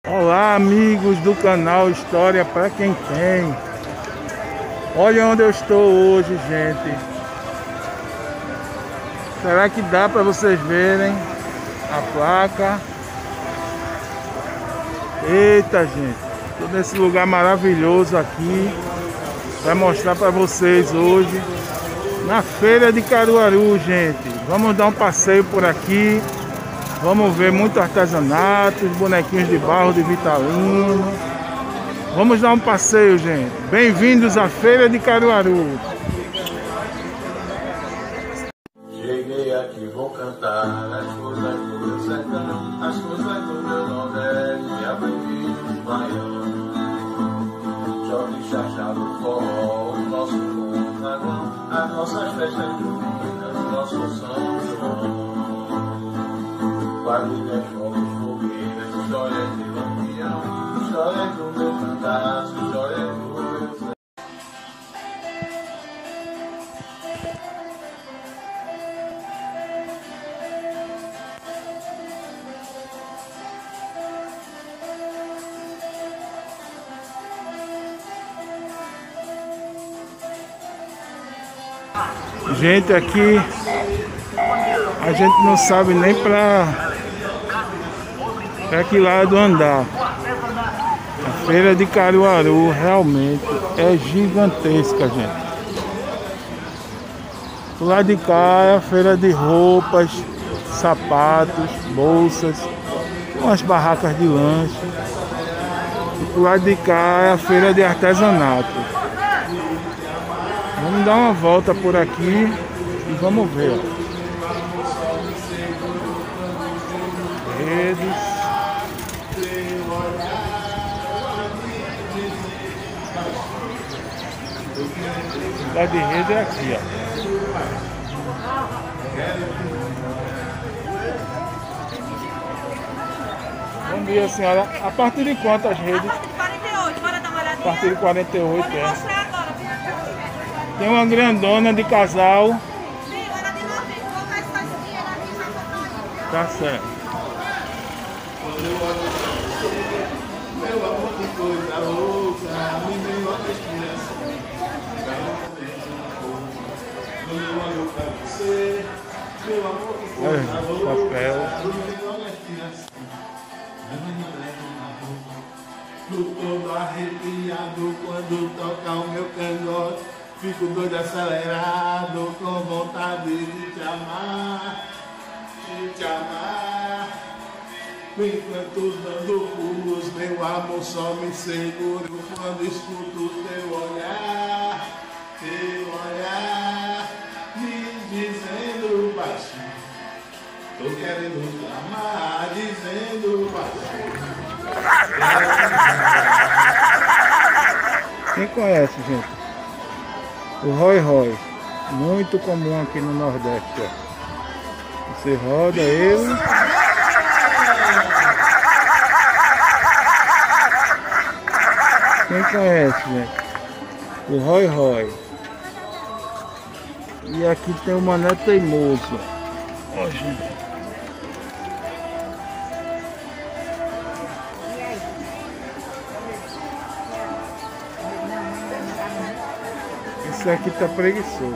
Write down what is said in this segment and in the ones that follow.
Olá, amigos do canal História para quem tem. Olha onde eu estou hoje, gente. Será que dá para vocês verem a placa? Eita, gente, estou nesse lugar maravilhoso aqui para mostrar para vocês hoje na Feira de Caruaru, gente. Vamos dar um passeio por aqui. Vamos ver muito artesanato, bonequinhos de barro de Vitalino. Vamos dar um passeio, gente. Bem-vindos à Feira de Caruaru. Cheguei aqui, vou cantar as coisas do meu sertão, as coisas do meu Nordeste, aprendi de baiano. Jogue chachado forró, o nosso bom dragão, as nossas festas juninas, o nosso São João. Quadrilhas, fogos, fogueiras, histórias de lampião, histórias do meu cangaço, histórias do meu sertão. Gente, aqui a gente não sabe nem para que lado andar. A Feira de Caruaru realmente é gigantesca, gente. Do lado de cá é a feira de roupas, sapatos, bolsas, umas barracas de lanche. E do lado de cá é a feira de artesanato. Vamos dar uma volta por aqui e vamos ver. Redes. A de rede é aqui, ó. Bom dia, senhora. A partir de quantas redes? A partir de 48, bora dar uma olhadinha. A partir de 48, Vou é. mostrar agora. Tem uma grandona de casal. Sim, ela de 90. Vou ver essa esquinha aqui já. Tá certo. Meu amor, que coisa louca, me deu uma respiração. Meu olho pra você, meu amor, que coisa louca, Papel. me deu uma respiração. Tô todo arrepiado quando toca o meu cangote. Fico doido, acelerado, com vontade de te amar, de te amar. Enquanto dando pulos, meu amor só me seguro quando escuto teu olhar, me dizendo baixinho. Tô querendo te amar, dizendo baixinho. Quem conhece, gente? O Roy Roy. Muito comum aqui no Nordeste, ó. Você roda ele. Quem conhece, gente? O Roy Roy. E aqui tem o Mané Teimoso. Ó, gente. Esse aqui tá preguiçoso.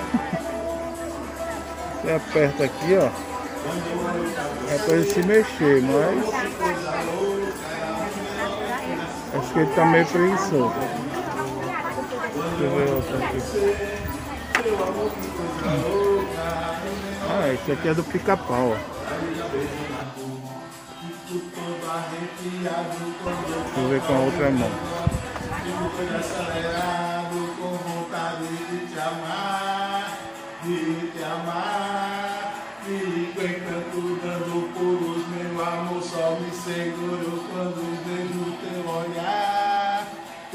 Você aperta aqui, ó. É pra ele se mexer, mas acho que ele tá meio preguiçoso. Deixa eu ver outro aqui. Ah, esse aqui é do pica-pau, ó. Deixa eu ver com a outra mão. Fico acelerado, com vontade de te amar, de te amar. Fico encanto dando pulos, meu amor só me seguro quando vejo teu olhar,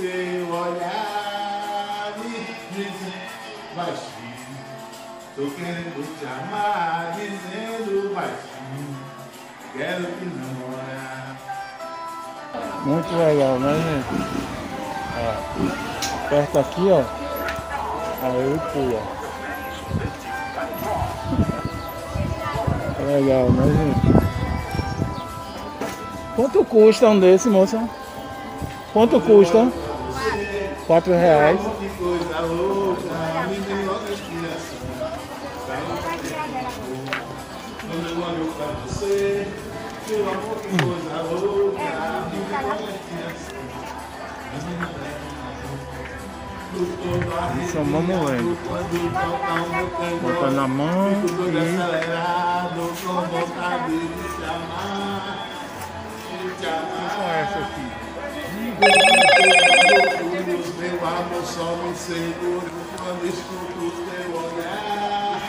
me dizendo baixinho. Tô querendo te amar, dizendo baixinho, quero te namorar. Muito legal, né, gente? Ó, aperta aqui, ó. Aí ele pula. Legal, né, gente? Quanto custa um desse, moça? Quanto custa? R$ 4. Que coisa louca, me deu logo a inspiração. Quando eu olho pra você, meu amor, que coisa louca, me deu logo a inspiração. Isso é uma moleque. Quando toca o meu cangote, Bota na mão fico todo e... acelerado, com vontade de te amar. De te amar. Qual é essa aqui? Meu amor só me seguro quando escuto teu olhar,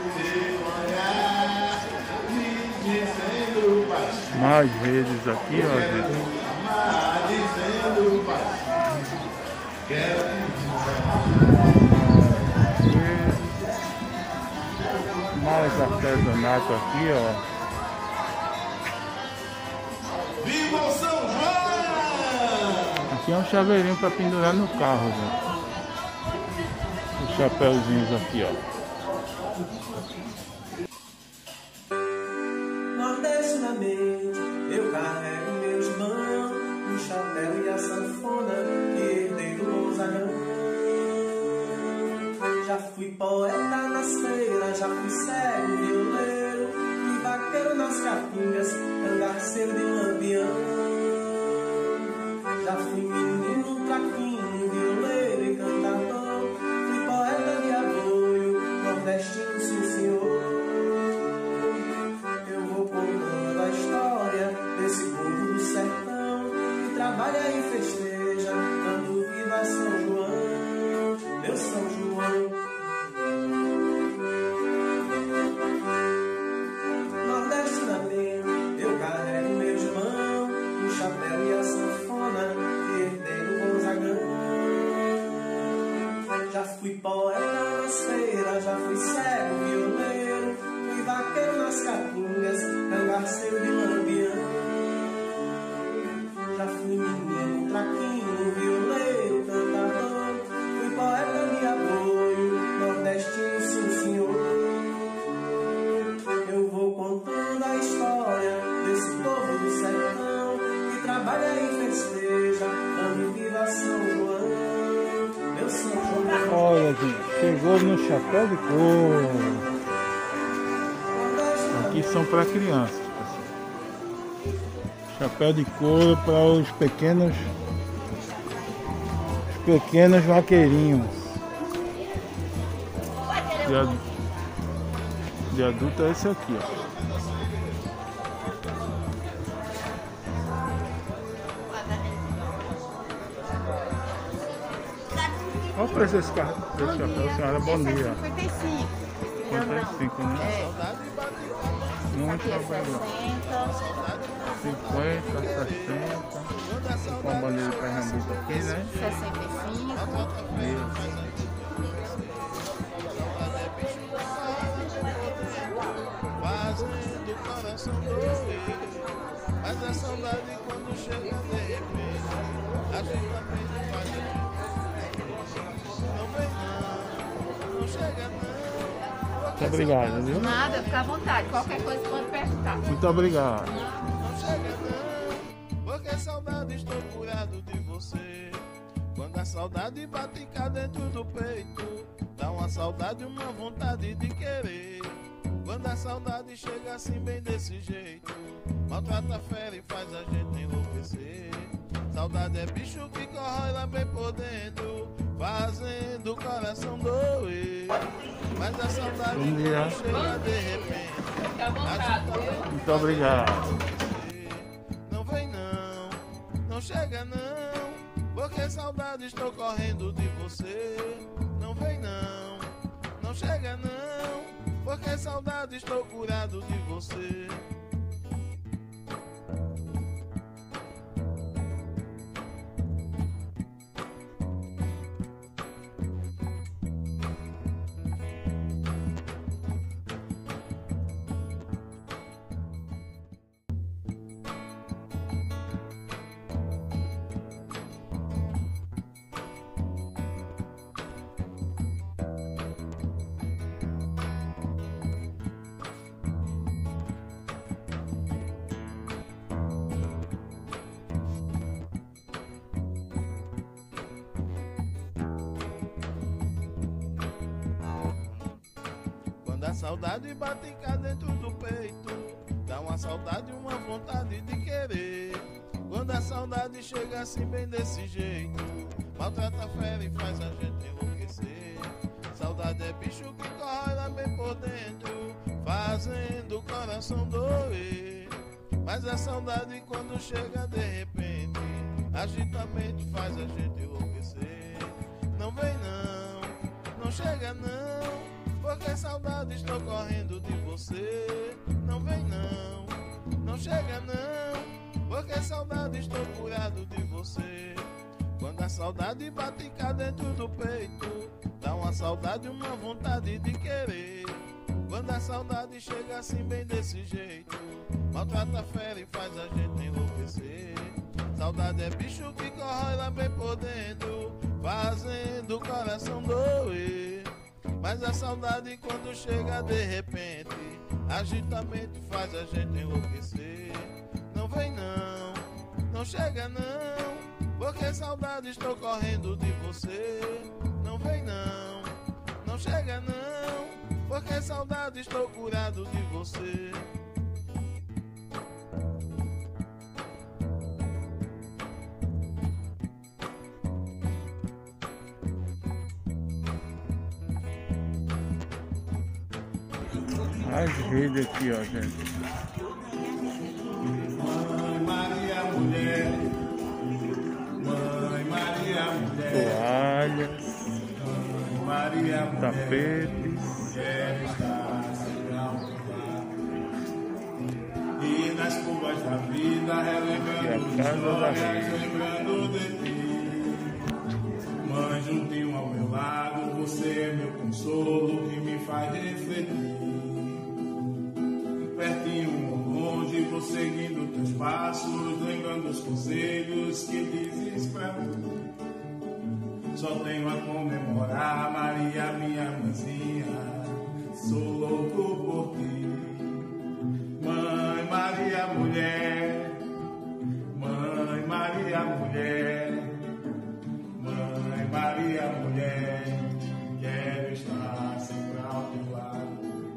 me dizendo baixinho, Mais vezes aqui, ó, gente. amar, dizendo baixinho, quero Mais artesanato aqui, ó. Viva São João! Aqui é um chaveirinho para pendurar no carro, gente. Os chapéuzinhos aqui, ó. Nordestinamente, eu carrego meus irmãos, o chapéu e a sanfona que herdei do Gonzagão. Já fui poeta nas feiras, já fui cego, violeiro, fui vaqueiro nas capinhas, cangaceiro de lampião. Já fui menino, traquinho, violeiro e cantador, fui poeta de aboio, nordestino, sim senhor. Eu vou contando a história desse povo do sertão que trabalha e festeja quando viva São João, meu São João. Nordestinamente, eu carrego meus irmãos, o chapéu e a sanfona que herdei do Gonzagão. Já fui poeta nas feiras, já fui cego, violeiro, fui vaqueiro nas capinhas, cangaceiro de lampião. Já fui menino, traquinho, violeiro, cantador, fui poeta de apoio, nordestino, sim senhor. Eu vou contando a história desse povo do sertão que trabalha e festeja quando viva São João, meu São João. Olha, gente, chegou no chapéu de couro. Aqui são para crianças, pessoal. Chapéu de couro para os pequenos vaqueirinhos. De adulto é esse aqui, ó. Qual o preço desse carro? Desse chapéu, senhora? Bom dia. 55. 55, né? Muito obrigado. 50, 60. Com a bandeira de Pernambuco aqui, né? 65. fazendo o coração doer. Mas a saudade quando chega de repente, a gente também faz a gente. Não vem não chega não. Muito obrigado, viu? Nada, fica à vontade. Qualquer coisa pode perguntar. Muito obrigado. Não chega não, porque saudade estou curado de você. Quando a saudade bate cá dentro do peito, dá uma saudade, uma vontade de querer. Quando a saudade chega assim bem desse jeito, maltrata a fera e faz a gente enlouquecer. Saudade é bicho que corrói lá bem por dentro, fazendo o coração doer. Mas a saudade quando chega de repente, Fica à vontade, viu? Muito obrigado. não vem não chega não, porque saudade estou correndo de você. Não vem não chega não, porque saudade estou curado de você. a saudade bate cá dentro do peito, dá uma saudade, uma vontade de querer. Quando a saudade chega assim bem desse jeito, maltrata a fera e faz a gente enlouquecer. Saudade é bicho que corre lá bem por dentro, fazendo o coração doer. Mas a saudade quando chega de repente, agita a mente, faz a gente enlouquecer. Não vem não, não chega não, porque saudade estou correndo de você. Não vem não, não chega não, porque saudade estou curado de você. Quando a saudade bate cá dentro do peito, dá uma saudade, uma vontade de querer. Quando a saudade chega assim bem desse jeito, maltrata a fera e faz a gente enlouquecer. Saudade é bicho que corre lá bem por dentro, fazendo o coração doer. Mas a saudade quando chega de repente, agita a mente, faz a gente enlouquecer. Não vem não, não chega não, porque saudade estou correndo de você. Não vem não, não chega não, porque saudade estou curado de você. As redes aqui, ó, gente. Mãe Maria Mulher, Mãe Maria Mulher, Toalhas, Mãe Maria Mulher, tapetes. quer estar sempre ao teu lado. E nas curvas da vida, relembrando E a casa da histórias, rede. lembrando de ti. Mãe, juntinho ao meu lado, você é meu consolo que me faz refletir. Pertinho ou longe, vou seguindo teus passos, lembrando os conselhos que dizes pra mim. Só tenho a comemorar, Maria, minha mãezinha, sou louco por ti. Mãe Maria Mulher, Mãe Maria Mulher, Mãe Maria Mulher, quero estar sempre ao teu lado.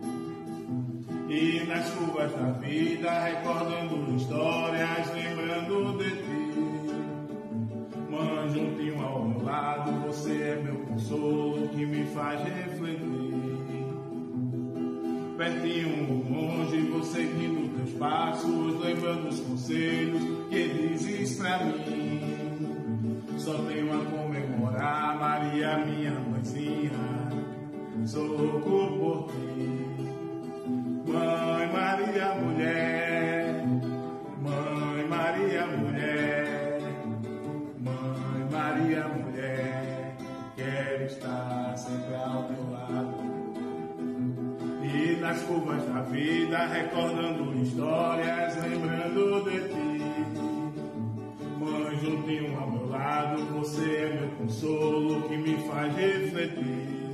E nas curvas da vida, recordando histórias, lembrando de ti. Mãe, juntinho ao meu lado, você é meu consolo que me faz refletir. Pertinho ou longe, vou seguindo teus passos, lembrando os conselhos que dizes pra mim. Só tenho a comemorar, Maria, minha mãezinha, sou louco por ti. Mãe Maria Mulher, Mãe Maria Mulher, Mãe Maria Mulher, quero estar sempre ao teu lado. E nas curvas da vida, recordando histórias, lembrando de ti. Mãe, juntinho ao meu lado, você é meu consolo que me faz refletir.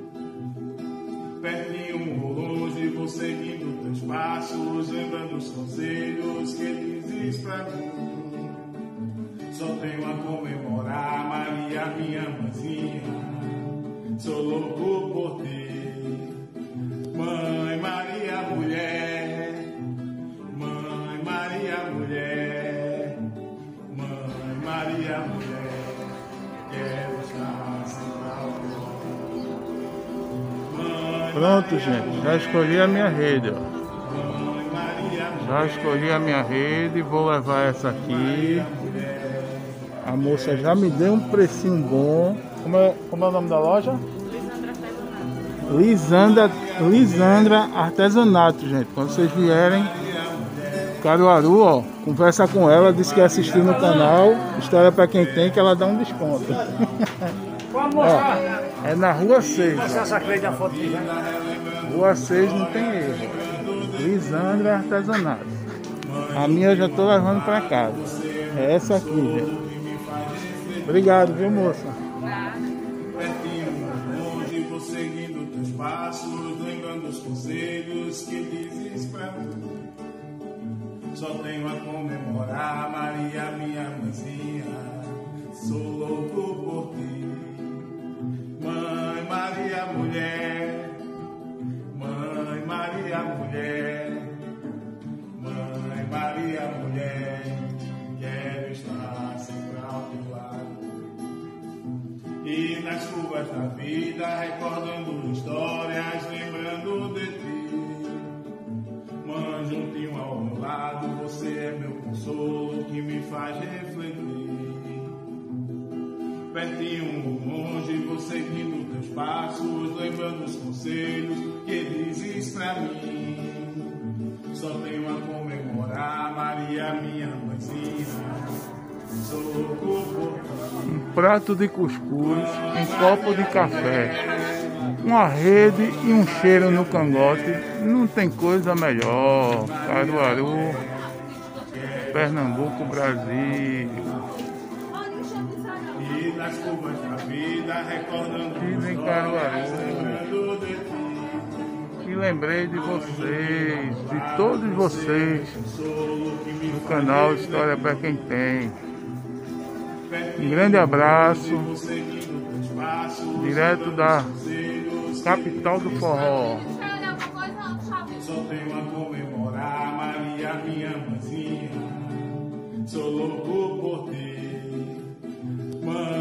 Pertinho ou longe, vou seguindo teus passos, lembrando os conselhos que dizes pra mim. Só tenho a comemorar, Maria, minha mãezinha, sou louco por ti. Mãe Maria Mulher, Mãe Maria Mulher, Mãe Maria Mulher, quero estar sempre ao teu lado. Pronto, gente, já escolhi a minha rede, ó. Já escolhi a minha rede, vou levar essa aqui. A moça já me deu um precinho bom. Como é o nome da loja? Lisandra Artesanato, gente. Quando vocês vierem Caruaru, ó, conversa com ela, diz que assistiu no canal. História pra quem tem, que ela dá um desconto. Ó, é na Rua 6. Rua 6 não tem erro. Lisandra Artesanato. A minha eu já tô levando pra casa. É essa aqui, gente. Obrigado, viu, moça? Pertinho, longe, vou seguindo teus passos, lembrando os conselhos que dizes pra mim. Só tenho a comemorar, Maria, minha mãezinha, sou louco por ti. Mãe Maria Mulher, Mãe mulher, Mãe Maria, mulher, quero estar sempre ao teu lado. E nas curvas da vida, recordando histórias, lembrando de ti. Mãe, juntinho ao meu lado, você é meu consolo que me faz refletir. Pertinho ou longe, vou seguindo teus passos, lembrando os conselhos que dizes pra mim. Só tenho a comemorar, Maria, minha mãezinha. Sou louco por ti. Um prato de cuscuz, um copo de café, uma rede e um cheiro no cangote. Não tem coisa melhor. Caruaru, Pernambuco, Brasil. E nas curvas da vida, recordando Vive em Caruaru. E lembrei de vocês, de todos vocês, no canal História para Quem Tem. Um grande abraço, direto da capital do forró. Só tenho a comemorar, Maria, minha mãezinha. Sou louco por ti, mãe.